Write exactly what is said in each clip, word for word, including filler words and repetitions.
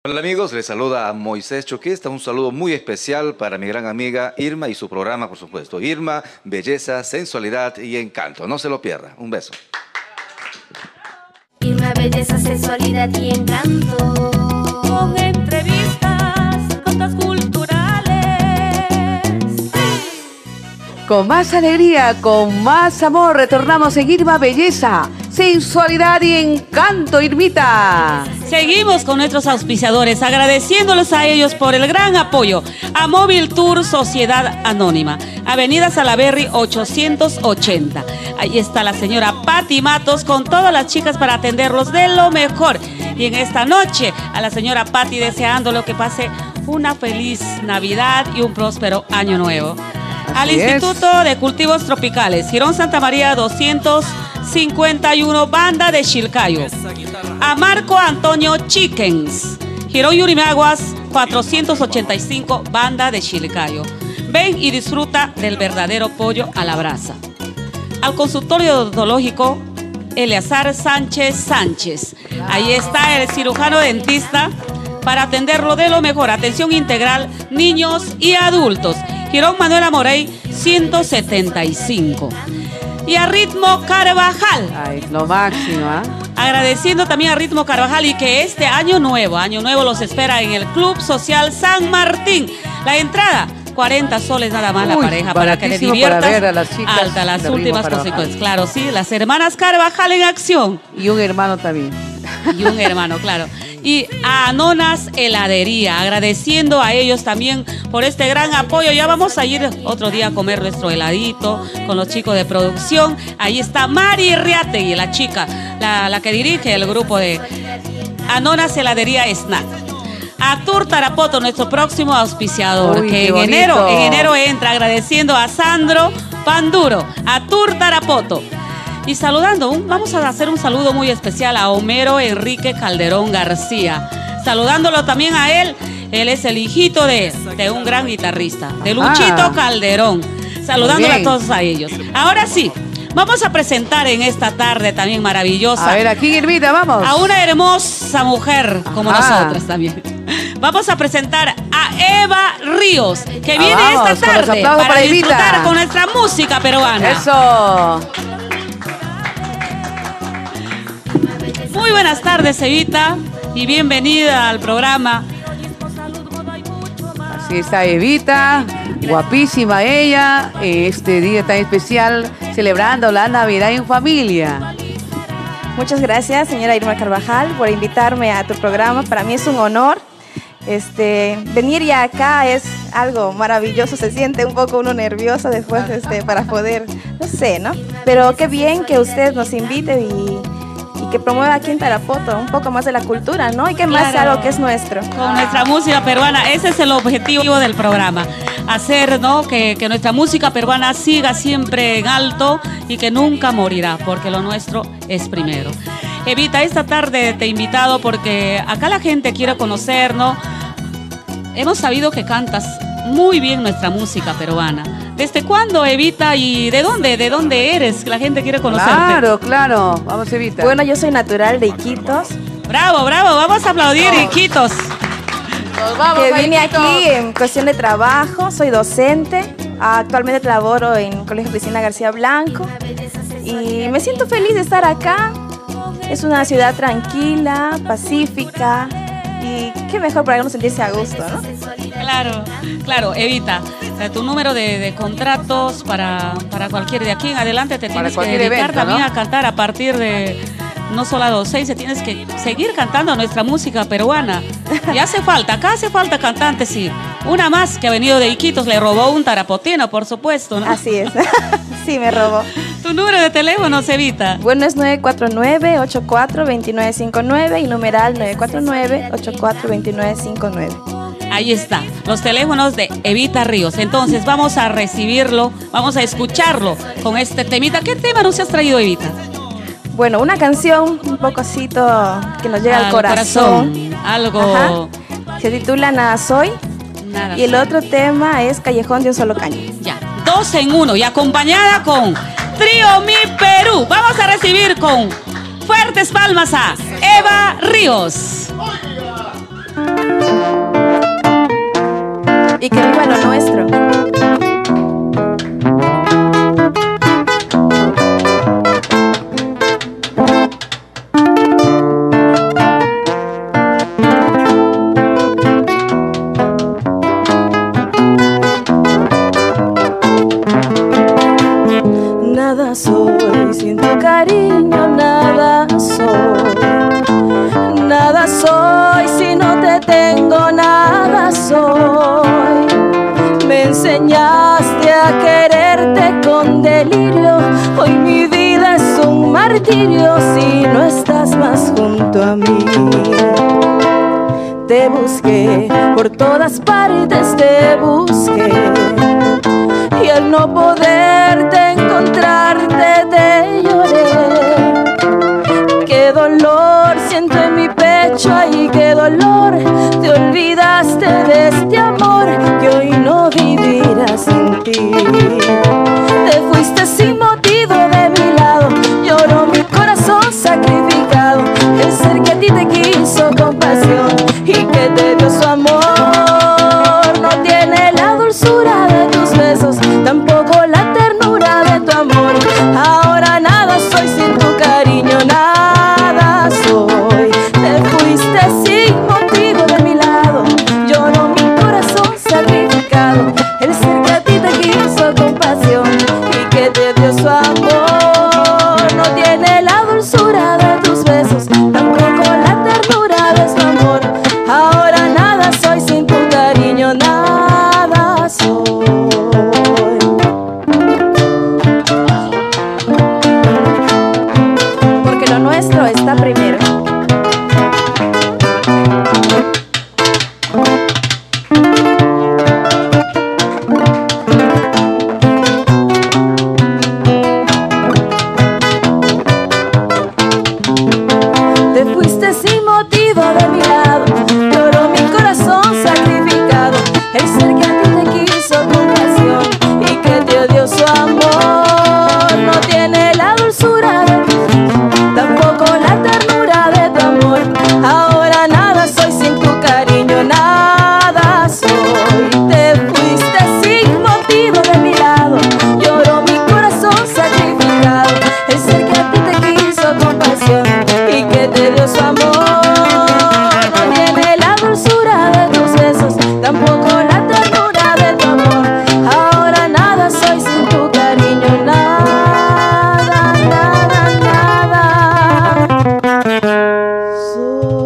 Hola amigos, les saluda a Moisés Choquista, un saludo muy especial para mi gran amiga Irma y su programa, por supuesto. Irma, belleza, sensualidad y encanto. No se lo pierda. Un beso. Irma, belleza, sensualidad y encanto. Con entrevistas, notas culturales. Con más alegría, con más amor, retornamos en Irma, belleza, sensualidad y encanto, Irmita. Seguimos con nuestros auspiciadores, agradeciéndoles a ellos por el gran apoyo a Móvil Tour Sociedad Anónima, Avenida Salaberry ochocientos ochenta. Ahí está la señora Patti Matos con todas las chicas para atenderlos de lo mejor. Y en esta noche a la señora Patti deseándole que pase una feliz Navidad y un próspero año nuevo. Así Al Instituto es. de Cultivos Tropicales, Girón Santa María doscientos cincuenta y uno, Banda de Chilcayo. A Marco Antonio Chickens, Girón Yurimaguas cuatrocientos ochenta y cinco, Banda de Chilcayo. Ven y disfruta del verdadero pollo a la brasa. Al consultorio odontológico Eleazar Sánchez Sánchez. Ahí está el cirujano dentista para atenderlo de lo mejor. Atención integral, niños y adultos. Girón Manuela Morey ciento setenta y cinco. Y a Ritmo Carvajal. Ay, lo máximo, ¿ah? ¿eh? Agradeciendo también a Ritmo Carvajal y que este año nuevo, año nuevo los espera en el Club Social San Martín. La entrada, cuarenta soles nada más. Uy, la pareja para que le diviertas. Para ver a las chicas alta, las de últimas Ritmo consecuencias. Claro, sí, las hermanas Carvajal en acción. Y un hermano también. Y un hermano, claro. Y a Nonas Heladería, agradeciendo a ellos también por este gran apoyo. Ya vamos a ir otro día a comer nuestro heladito con los chicos de producción. Ahí está Mari Riategui, la chica, la, la que dirige el grupo de Anonas Heladería Snack. A Tour Tarapoto, nuestro próximo auspiciador, Uy, que en bonito. enero, en enero entra, agradeciendo a Sandro Panduro, a Tour Tarapoto. Y saludando, un, vamos a hacer un saludo muy especial a Homero Enrique Calderón García. Saludándolo también a él, él es el hijito de, de un gran guitarrista, de Luchito Ah. Calderón. Saludándolo a Bien. todos a ellos. Ahora sí, vamos a presentar en esta tarde también maravillosa A ver, aquí, Irmita, vamos. a una hermosa mujer como Ajá. nosotras también. Vamos a presentar a Eva Ríos, que viene Ah, vamos, esta con los tarde aplausos para para Evita. disfrutar con nuestra música peruana. Eso. Muy buenas tardes, Evita, y bienvenida al programa. Así está Evita, guapísima ella, este día tan especial, celebrando la Navidad en familia. Muchas gracias, señora Irma Carvajal, por invitarme a tu programa. Para mí es un honor. Este, venir ya acá es algo maravilloso. Se siente un poco uno nervioso después este, para poder, no sé, ¿no? Pero qué bien que usted nos invite y, y que promueva aquí en Tarapoto un poco más de la cultura, ¿no? Y que más Claro. algo que es nuestro. Con nuestra música peruana, ese es el objetivo del programa. Hacer, ¿no?, que, que nuestra música peruana siga siempre en alto y que nunca morirá, porque lo nuestro es primero. Evita, esta tarde te he invitado porque acá la gente quiere conocer, ¿no? Hemos sabido que cantas muy bien nuestra música peruana. ¿Desde cuándo, Evita, y de dónde, de dónde eres? La gente quiere conocerte. Claro, claro. Vamos, Evita. Bueno, yo soy natural de Iquitos, Bravo, bravo, vamos a aplaudir, Iquitos. Nos vamos, que vine Iquitos. aquí en cuestión de trabajo, soy docente, actualmente laboro en Colegio Cristina García Blanco y me siento feliz de estar acá. Es una ciudad tranquila, pacífica y qué mejor para uno sentirse a gusto, ¿no? Claro, claro, Evita, eh, tu número de, de contratos para, para cualquier, de aquí en adelante te Para tienes que cualquier dedicar evento, también ¿no? a cantar a partir de, no solo a los seis, tienes que seguir cantando nuestra música peruana. Y hace falta, acá hace falta cantantes, sí. Una más que ha venido de Iquitos, le robó un tarapotino, por supuesto, ¿no? Así es, sí me robó. Tu número de teléfono, Evita. Bueno, es nueve cuatro nueve, ocho cuatro dos nueve cinco nueve y numeral nueve cuatro nueve, ocho cuatro dos nueve cinco nueve. Ahí está, los teléfonos de Evita Ríos. Entonces vamos a recibirlo, vamos a escucharlo con este temita. ¿Qué tema nos has traído, Evita? Bueno, una canción un pococito que nos llega al, Al corazón. corazón, algo- Ajá. Se titula Nada Soy. Nada. Y el otro tema es Callejón de un Solo Caño. Ya, dos en uno y acompañada con Trío Mi Perú. Vamos a recibir con fuertes palmas a Eva Ríos. y que viva lo nuestro. Nada soy sin tu cariño, nada soy. Nada soy si no te tengo, nada soy. Me enseñaste a quererte con delirio. Hoy mi vida es un martirio si no estás más junto a mí. Te busqué, por todas partes te busqué, y al no poderte encontrarte te lloré. Qué dolor siento en mi pecho, ay, qué dolor. Te olvidaste de este amor que hoy no vivirá sin ti. Te fuiste sin motivo de mi lado, lloró mi corazón sacrificado. El ser que a ti te quiso con pasión y que te dio su amor no tiene la dulzura de tus besos, tampoco la ternura de tu amor. Ahora nada soy sin tu cariño, nada soy. Te fuiste sin motivo de mi lado, lloró mi corazón sacrificado. El ser que a ti te quiso con pasión y que te dio su amor no tiene la dulzura de tus besos, tampoco la ternura de su amor. Ahora nada soy sin tu cariño, nada soy. Porque lo nuestro está primero. Te fuiste sin motivo de mi lado, lloró mi corazón sacrificado. El ser que a ti te quiso con pasión y que te dio su amor no tiene la dulzura de tu, tampoco la ternura de tu amor. Ahora nada soy sin tu cariño, nada soy. Te fuiste sin motivo de mi lado, lloró mi corazón sacrificado. El ser que a ti te quiso con pasión y que te dio su amor no tiene la dulzura de tus besos, tampoco la ternura de tu amor. Ahora nada soy sin tu cariño, nada, nada, nada soy.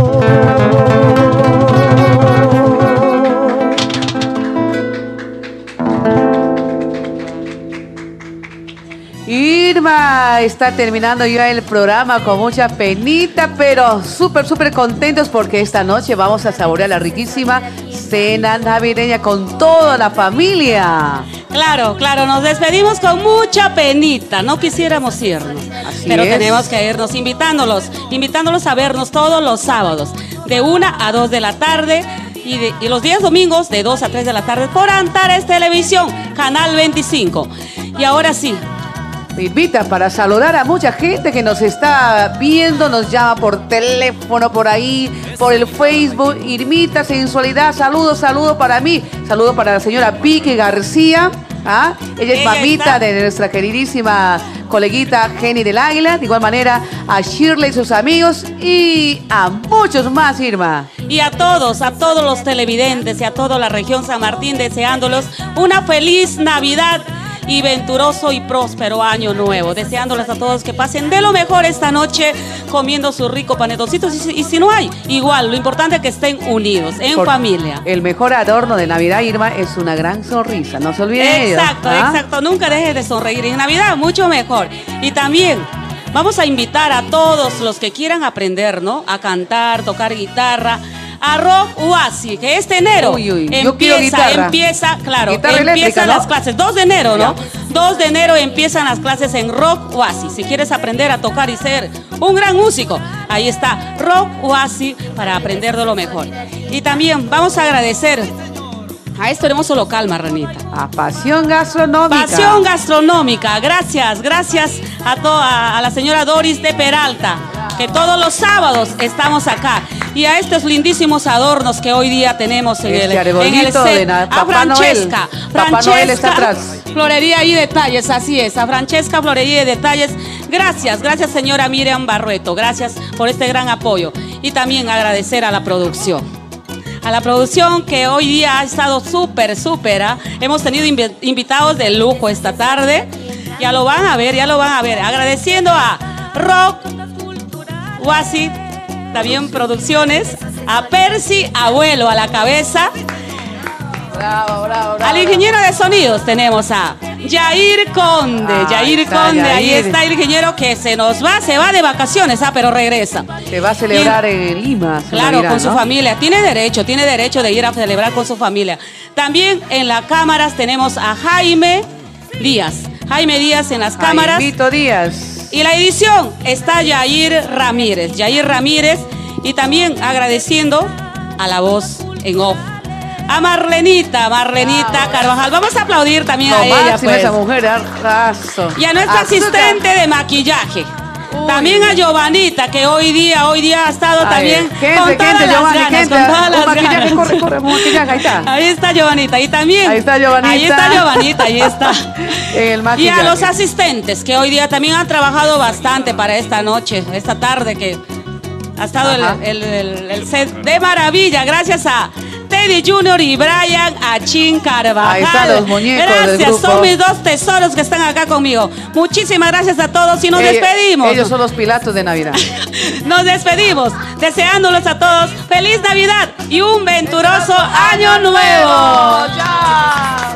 Irma, está terminando ya el programa con mucha penita, pero súper, súper contentos porque esta noche vamos a saborear la riquísima cena navideña con toda la familia. Claro, claro, nos despedimos con mucha penita, no quisiéramos irnos, Así pero es. tenemos que irnos invitándolos, invitándolos a vernos todos los sábados, de una a dos de la tarde, y, de- y los días domingos de dos a tres de la tarde por Antares Televisión, Canal veinticinco. Y ahora sí, Me invita para saludar a mucha gente que nos está viendo, nos llama por teléfono, por ahí, por el Facebook. Irmita, sensualidad, saludos, saludos para mí. Saludos para la señora Vicky García. ¿ah? Ella es Ella mamita está. de nuestra queridísima coleguita Jenny del Águila. De igual manera a Shirley y sus amigos y a muchos más, Irma. y a todos, a todos los televidentes y a toda la región San Martín, deseándolos una feliz Navidad y venturoso y próspero año nuevo. Deseándoles a todos que pasen de lo mejor esta noche comiendo sus ricos panetoncitos. Y si, y si no hay, igual, lo importante es que estén unidos, en Por- familia. El mejor adorno de Navidad, Irma, es una gran sonrisa. No se olviden de ello, Exacto, ¿ah? exacto. Nunca dejes de sonreír. En Navidad, mucho mejor. Y también vamos a invitar a todos los que quieran aprender, ¿no? A cantar, tocar guitarra, a Rock Oasis, que este enero Uy, uy, yo quiero empieza, guitarra. empieza, claro, Guitarra empiezan eléctrica, ¿no? las clases. dos de enero, ¿no? dos de enero empiezan las clases en Rock Oasis. Si quieres aprender a tocar y ser un gran músico, ahí está Rock Oasis para aprender de lo mejor. Y también vamos a agradecer a este hermoso local, Marranita. A Pasión Gastronómica. Pasión Gastronómica, gracias, gracias a, to- a, a la señora Doris de Peralta, que todos los sábados estamos acá. Y a estos lindísimos adornos que hoy día tenemos en, Este el, en el arbolito set. de na- A Papá Francesca. Noel. Papá Noel está atrás. Florería y Detalles, así es. A Francesca Florería y Detalles. Gracias, gracias señora Miriam Barrueto. Gracias por este gran apoyo. Y también agradecer a la producción. A la producción que hoy día ha estado súper, súper. ¿ah? Hemos tenido invi- invitados de lujo esta tarde. Ya lo van a ver, ya lo van a ver. Agradeciendo a Rock, Wasi, también Producciones, a Percy Abuelo a la cabeza. Bravo, bravo, bravo. Al ingeniero de sonidos tenemos a Yair Conde. Ah, Yair está Conde, ahí Yair. está el ingeniero que se nos va, se va de vacaciones, ah, pero regresa. Se va a celebrar en Lima. su Claro, Navidad, con su ¿no? familia. Tiene derecho, tiene derecho de ir a celebrar con su familia. También en las cámaras tenemos a Jaime Díaz. Jaime Díaz en las cámaras. Jaimito Díaz. Y la edición está Yair Ramírez. Yair Ramírez. Y también agradeciendo a la voz en off. A Marlenita, Marlenita Carvajal. Vamos a aplaudir también Lo a ella. máximo Pues. esa mujer, arraso. Y a nuestra Azúcar. asistente de maquillaje. Uy. También a Giovanita, que hoy día, hoy día ha estado Ay, también gente, con todas gente, las Giovanni, ganas, gente. con todas Un las maquillaje, ganas. corre, corre, un maquillaje, ahí está. Ahí está Giovanita, y también. Ahí está Giovanita. Ahí está Giovanita, ahí está. En el Y maquillaje. a los asistentes, que hoy día también han trabajado bastante para esta noche, esta tarde, que ha estado el, Ajá. el- el- el set de maravilla. Gracias a Teddy Junior y Brian Achín Carvajal. Ahí están los muñecos del Gracias, grupo. son mis dos tesoros que están acá conmigo. Muchísimas gracias a todos y nos Ellos- despedimos. Ellos son los pilatos de Navidad. Nos despedimos, deseándolos a todos feliz Navidad y un venturoso año nuevo. ¡Chao!